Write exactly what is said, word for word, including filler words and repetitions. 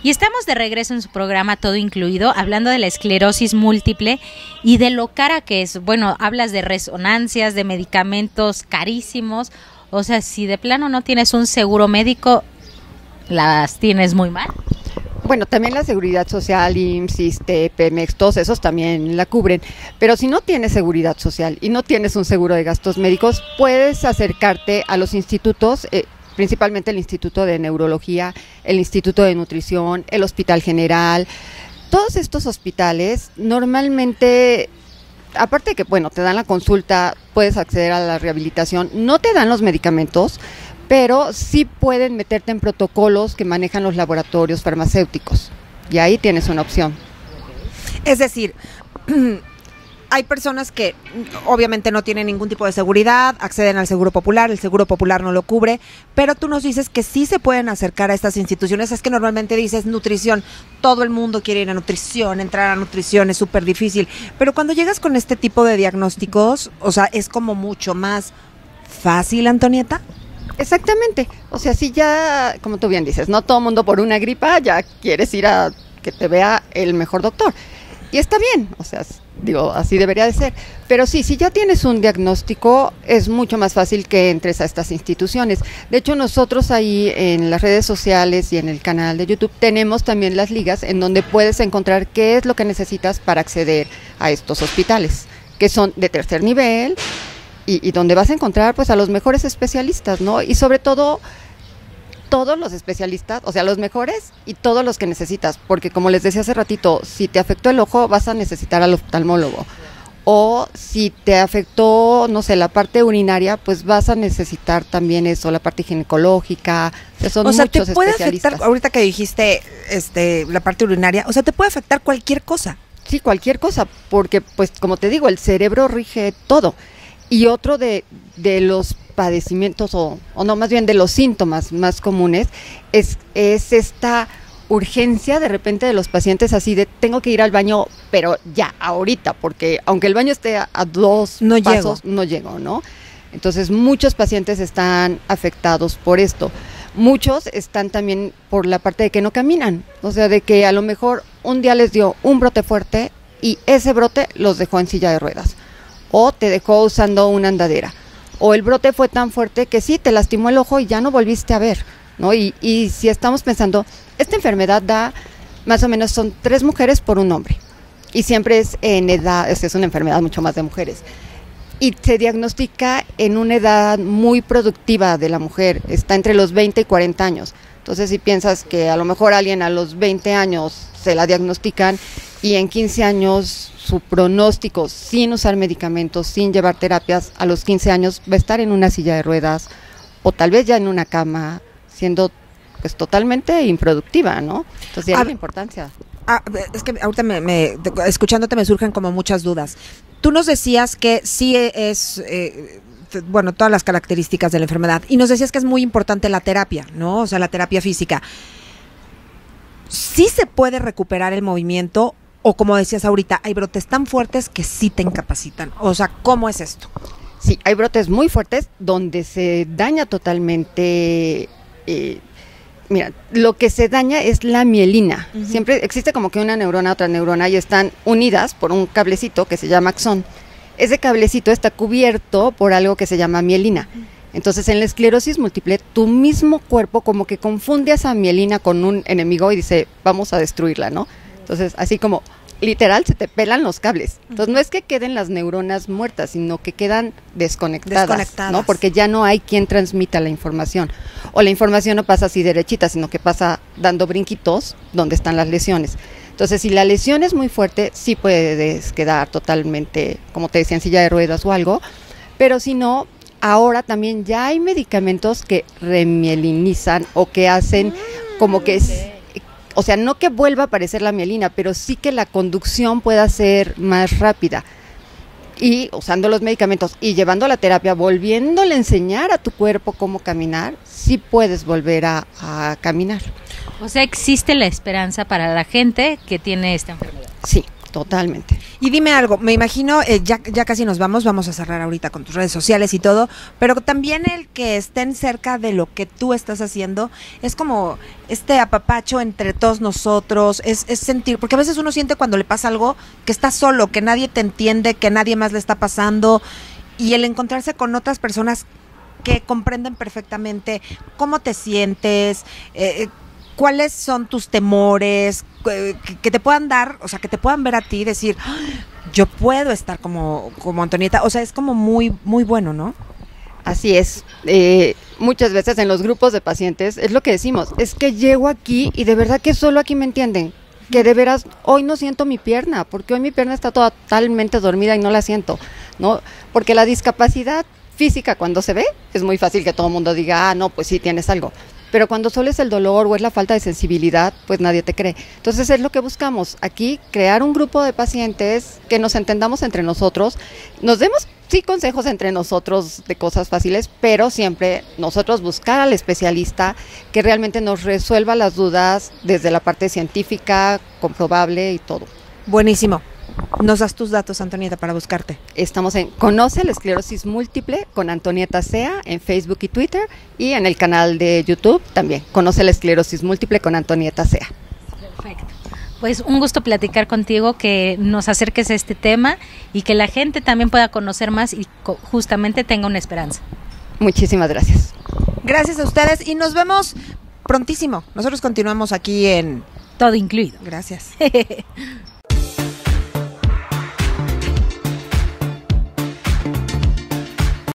Y estamos de regreso en su programa Todo Incluido, hablando de la esclerosis múltiple y de lo cara que es. Bueno, hablas de resonancias, de medicamentos carísimos. O sea, si de plano no tienes un seguro médico, las tienes muy mal. Bueno, también la Seguridad Social, I M S S, ISSSTE, Pemex, todos esos también la cubren. Pero si no tienes Seguridad Social y no tienes un seguro de gastos médicos, puedes acercarte a los institutos, eh, principalmente el Instituto de Neurología, el Instituto de Nutrición, el Hospital General. Todos estos hospitales normalmente, aparte de que, bueno, te dan la consulta, puedes acceder a la rehabilitación, no te dan los medicamentos, pero sí pueden meterte en protocolos que manejan los laboratorios farmacéuticos. Y ahí tienes una opción. Es decir, hay personas que obviamente no tienen ningún tipo de seguridad, acceden al Seguro Popular, el Seguro Popular no lo cubre, pero tú nos dices que sí se pueden acercar a estas instituciones. Es que normalmente dices nutrición, todo el mundo quiere ir a nutrición, entrar a nutrición es súper difícil, pero cuando llegas con este tipo de diagnósticos, o sea, es como mucho más fácil, Antonieta. Exactamente, o sea, si ya, como tú bien dices, no todo el mundo por una gripa ya quieres ir a que te vea el mejor doctor. Y está bien, o sea, digo, así debería de ser. Pero sí, si ya tienes un diagnóstico, es mucho más fácil que entres a estas instituciones. De hecho, nosotros ahí en las redes sociales y en el canal de YouTube tenemos también las ligas en donde puedes encontrar qué es lo que necesitas para acceder a estos hospitales, que son de tercer nivel y, y donde vas a encontrar pues a los mejores especialistas, ¿no? Y sobre todo todos los especialistas, o sea, los mejores y todos los que necesitas, porque como les decía hace ratito, si te afectó el ojo vas a necesitar al oftalmólogo, o si te afectó, no sé, la parte urinaria, pues vas a necesitar también eso, la parte ginecológica, que son o sea, muchos te puede especialistas. afectar, ahorita que dijiste este, la parte urinaria, o sea, te puede afectar cualquier cosa. Sí, cualquier cosa, porque pues como te digo, el cerebro rige todo. Y otro de, de los padecimientos, o, o no, más bien de los síntomas más comunes, es, es esta urgencia de repente de los pacientes así de tengo que ir al baño, pero ya, ahorita, porque aunque el baño esté a, a dos no pasos, llego. no llego, ¿no? Entonces muchos pacientes están afectados por esto. Muchos están también por la parte de que no caminan, o sea, de que a lo mejor un día les dio un brote fuerte y ese brote los dejó en silla de ruedas, o te dejó usando una andadera, o el brote fue tan fuerte que sí, te lastimó el ojo y ya no volviste a ver, ¿no? Y, y si estamos pensando, esta enfermedad da, más o menos son tres mujeres por un hombre, y siempre es en edad, es, es una enfermedad mucho más de mujeres, y se diagnostica en una edad muy productiva de la mujer, está entre los veinte y cuarenta años. Entonces si piensas que a lo mejor alguien a los veinte años se la diagnostican y en quince años su pronóstico sin usar medicamentos, sin llevar terapias, a los quince años va a estar en una silla de ruedas o tal vez ya en una cama, siendo pues totalmente improductiva, ¿no? Entonces hay la importancia. Ah, es que ahorita me, me, escuchándote me surgen como muchas dudas. Tú nos decías que sí es, eh, bueno, todas las características de la enfermedad, y nos decías que es muy importante la terapia, ¿no? O sea, la terapia física. ¿Sí se puede recuperar el movimiento? O como decías ahorita, hay brotes tan fuertes que sí te incapacitan. O sea, ¿cómo es esto? Sí, hay brotes muy fuertes donde se daña totalmente, eh, mira, lo que se daña es la mielina. Uh-huh. Siempre existe como que una neurona, otra neurona, y están unidas por un cablecito que se llama axón. Ese cablecito está cubierto por algo que se llama mielina. Uh-huh. Entonces, en la esclerosis múltiple, tu mismo cuerpo como que confunde a esa mielina con un enemigo y dice, vamos a destruirla, ¿no? Entonces, así como literal se te pelan los cables. Entonces, no es que queden las neuronas muertas, sino que quedan desconectadas, desconectadas, ¿no? Porque ya no hay quien transmita la información. O la información no pasa así derechita, sino que pasa dando brinquitos donde están las lesiones. Entonces, si la lesión es muy fuerte, sí puedes quedar totalmente, como te decía, en silla de ruedas o algo. Pero si no, ahora también ya hay medicamentos que remielinizan o que hacen como que es... O sea, no que vuelva a aparecer la mielina, pero sí que la conducción pueda ser más rápida. Y usando los medicamentos y llevando la terapia, volviéndole a enseñar a tu cuerpo cómo caminar, sí puedes volver a, a caminar. O sea, existe la esperanza para la gente que tiene esta enfermedad. Sí, totalmente. Y dime algo, me imagino, eh, ya, ya casi nos vamos, vamos a cerrar ahorita con tus redes sociales y todo, pero también el que estén cerca de lo que tú estás haciendo es como este apapacho entre todos nosotros, es, es sentir, porque a veces uno siente cuando le pasa algo que está solo, que nadie te entiende, que nadie más le está pasando, y el encontrarse con otras personas que comprenden perfectamente cómo te sientes, eh, cuáles son tus temores, que, que te puedan dar, o sea, que te puedan ver a ti y decir, ¡ah! Yo puedo estar como, como Antonieta, o sea, es como muy, muy bueno, ¿no? Así es. Eh, muchas veces en los grupos de pacientes es lo que decimos, es que llego aquí y de verdad que solo aquí me entienden, que de veras hoy no siento mi pierna, porque hoy mi pierna está totalmente dormida y no la siento, ¿no? Porque la discapacidad física cuando se ve es muy fácil que todo el mundo diga, ah, no, pues sí tienes algo. Pero cuando solo es el dolor o es la falta de sensibilidad, pues nadie te cree. Entonces es lo que buscamos aquí, crear un grupo de pacientes que nos entendamos entre nosotros, nos demos sí consejos entre nosotros de cosas fáciles, pero siempre nosotros buscar al especialista que realmente nos resuelva las dudas desde la parte científica, comprobable y todo. Buenísimo. Nos das tus datos, Antonieta, para buscarte. Estamos en Conoce la esclerosis múltiple con Antonieta Sea en Facebook y Twitter, y en el canal de YouTube también, Conoce la esclerosis múltiple con Antonieta Sea. Perfecto. Pues un gusto platicar contigo, que nos acerques a este tema y que la gente también pueda conocer más y justamente tenga una esperanza. Muchísimas gracias. Gracias a ustedes y nos vemos prontísimo. Nosotros continuamos aquí en Todo Incluido. Gracias.